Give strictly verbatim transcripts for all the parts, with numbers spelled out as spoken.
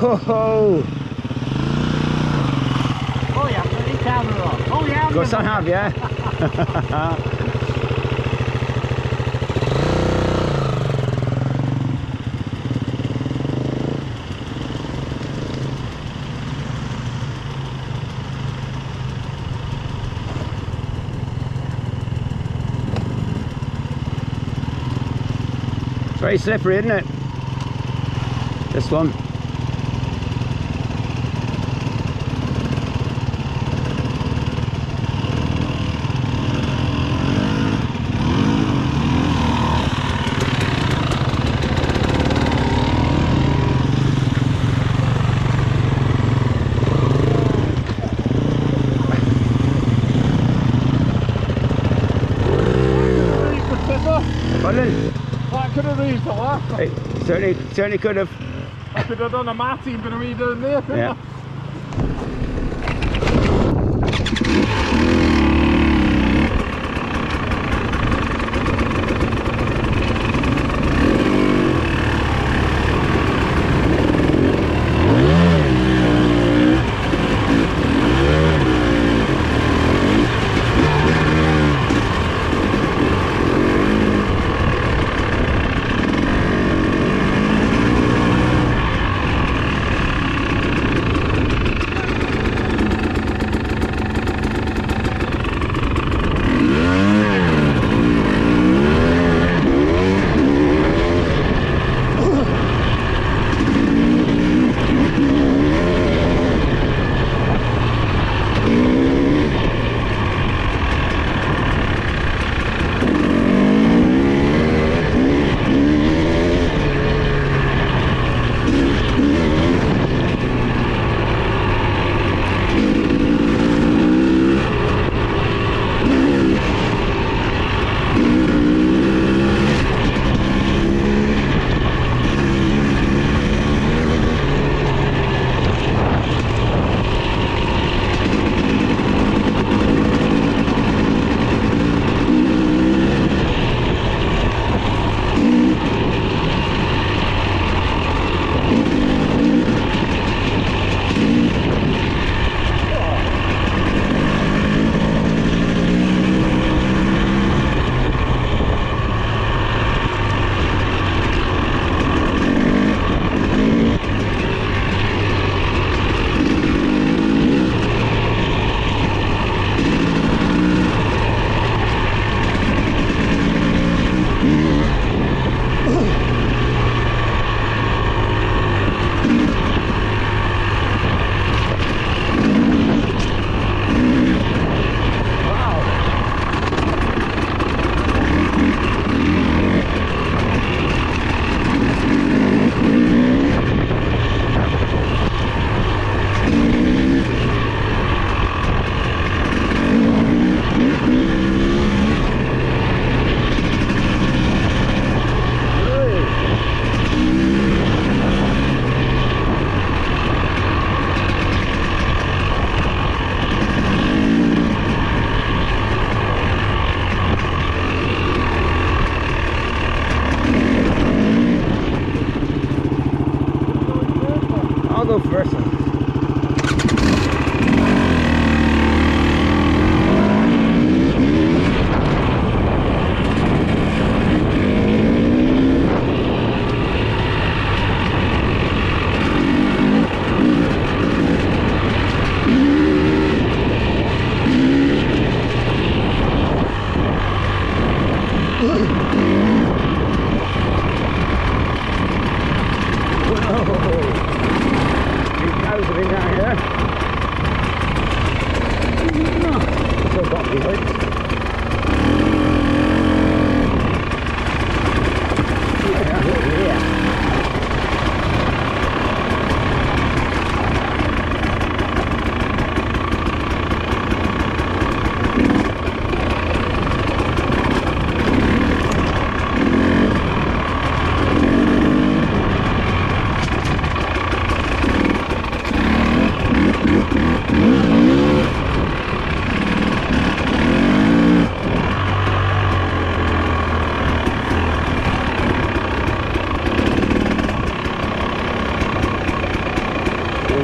Oh, oh yeah, put the camera on. Oh yeah, of course I have, yeah. It's very slippery, isn't it? This one. That could have reached the last. It certainly, certainly could have. I could have done a Martin, been redoing there, couldn't Yeah. I?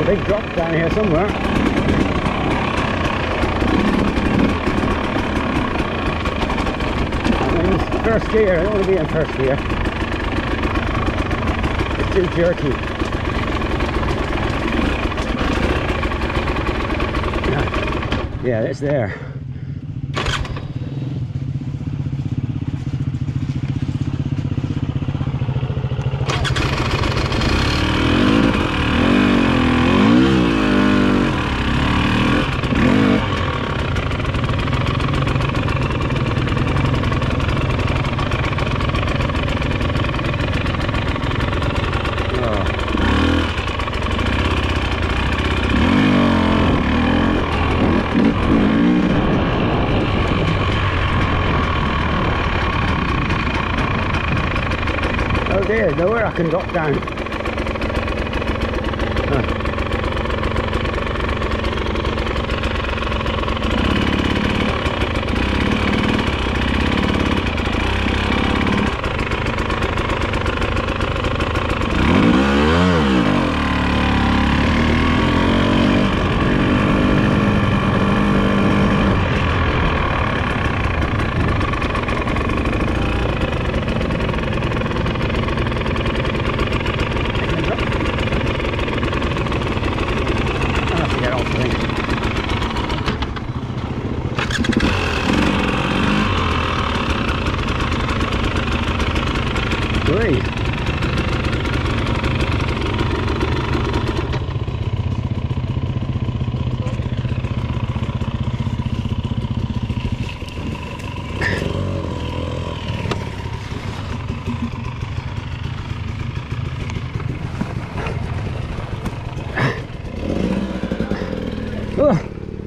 big drop down here somewhere. I'm in first gear. I don't want to be in first gear. It's too jerky. Yeah, yeah, it's there. Oh dear, nowhere I can drop down. Huh. Great. Oh.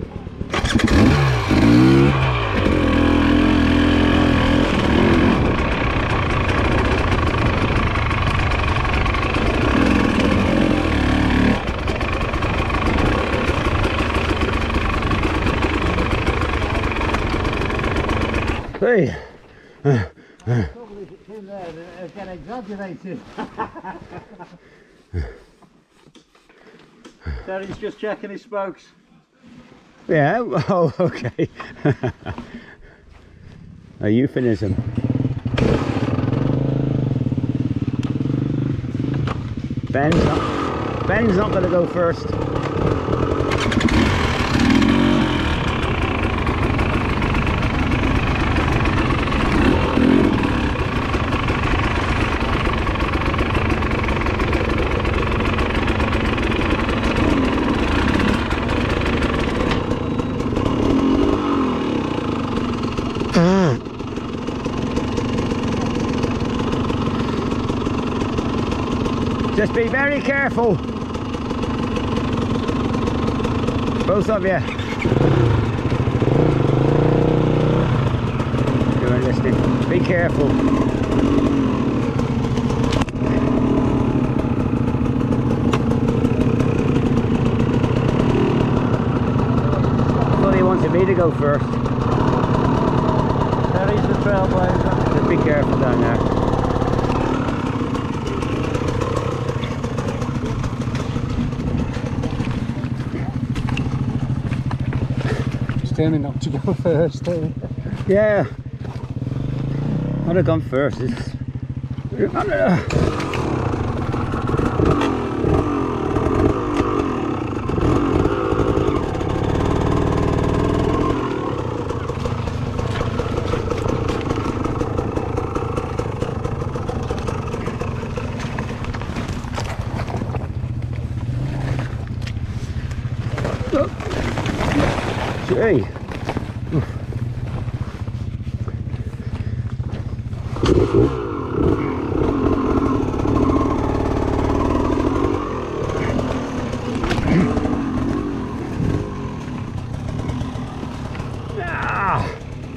Hey. Uh, uh. Probably if it's in there, it'll get exaggerated. Terry's just checking his spokes. Yeah, oh, okay. A euphemism. Ben's not, Ben's not going to go first. Just be very careful, both of you. You're listening. Be careful. I thought he wanted me to go first. Terry's the trailblazer. Just be careful down there. Turning not to go first, eh? Yeah, I'd have gone first. It's... Gee. Ah.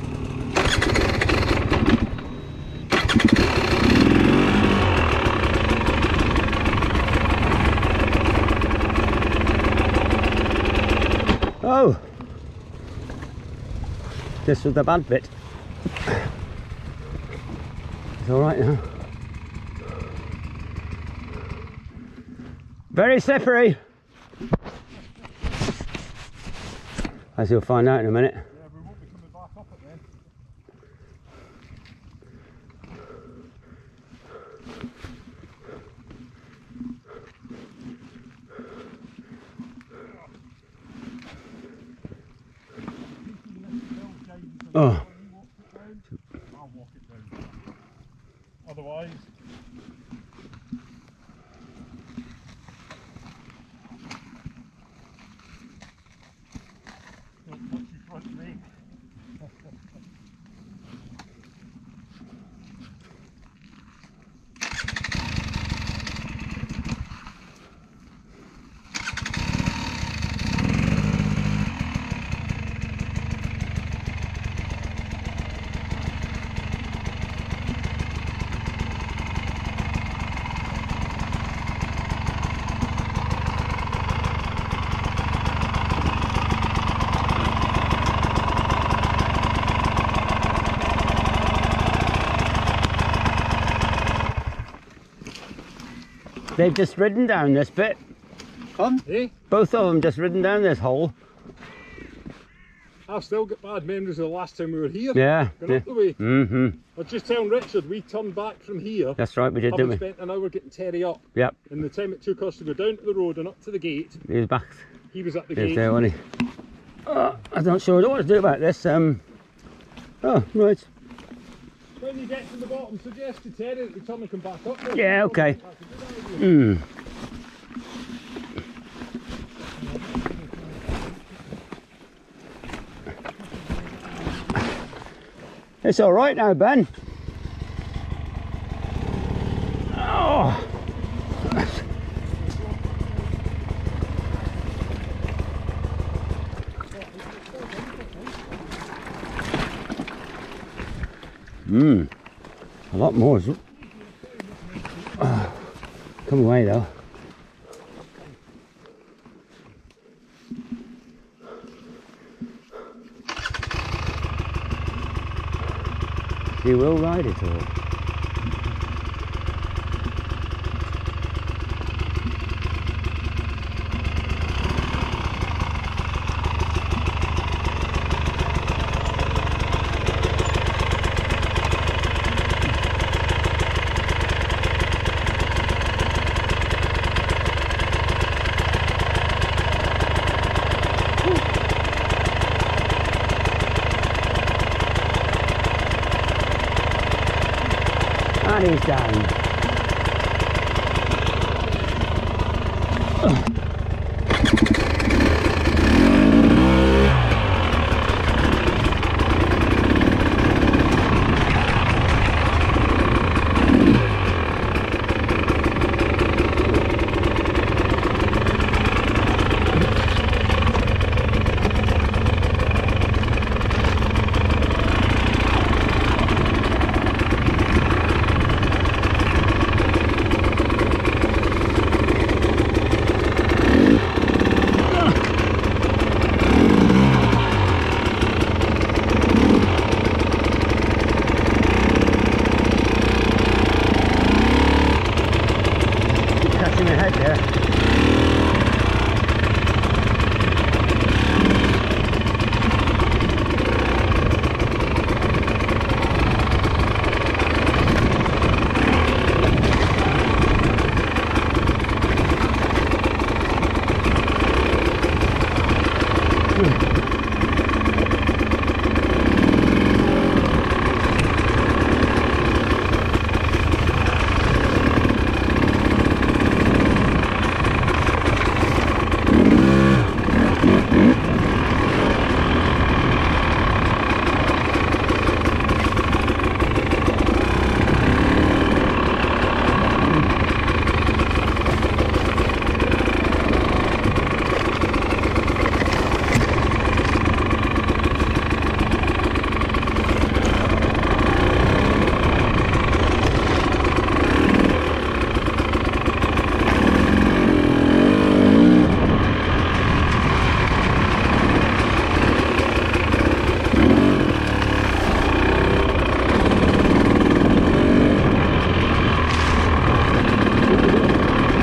Oh, this was the bad bit. It's all right now. Very slippery. As you'll find out in a minute. Yeah, we won't be coming back up it then. Oh. I'll walk it down. Otherwise, don't touch your front brake. They've just ridden down this bit. Come? Eh? Both of them just ridden down this hole. I've still got bad memories of the last time we were here. Yeah. Going yeah. up the way. Mm-hmm. I was just telling Richard, we turned back from here. That's right, we did, didn't we? spent an hour getting Terry up. Yep. And the time it took us to go down to the road and up to the gate, He was back. he was at the He was gate. there, wasn't he? Oh, I'm not sure. I don't want to do about this. Um. Oh, right. When you get to the bottom, suggest to Terry that we turn and come back up there. Yeah, okay. That's a good idea. Hmm. It's all right now, Ben. Oh. Hmm. A lot more. Oh. Come away though. You will ride it all. And he's down.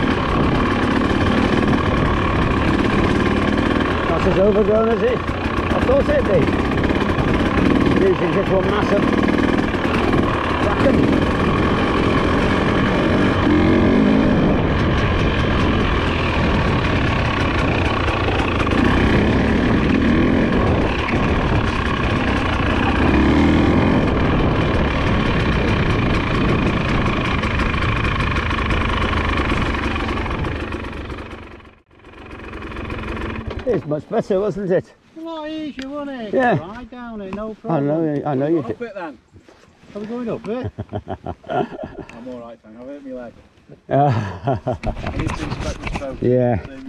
Overgrown, is it? thought it'd be. These things into one massive vacuum. It's much better, wasn't it? A lot easier, wasn't it? Yeah. Ride down it, no I problem. know, I know you Up did. it then. Are we going up it? I'm alright, thank you. I've hurt my leg. Uh, I need to inspect the stroke. yeah. Save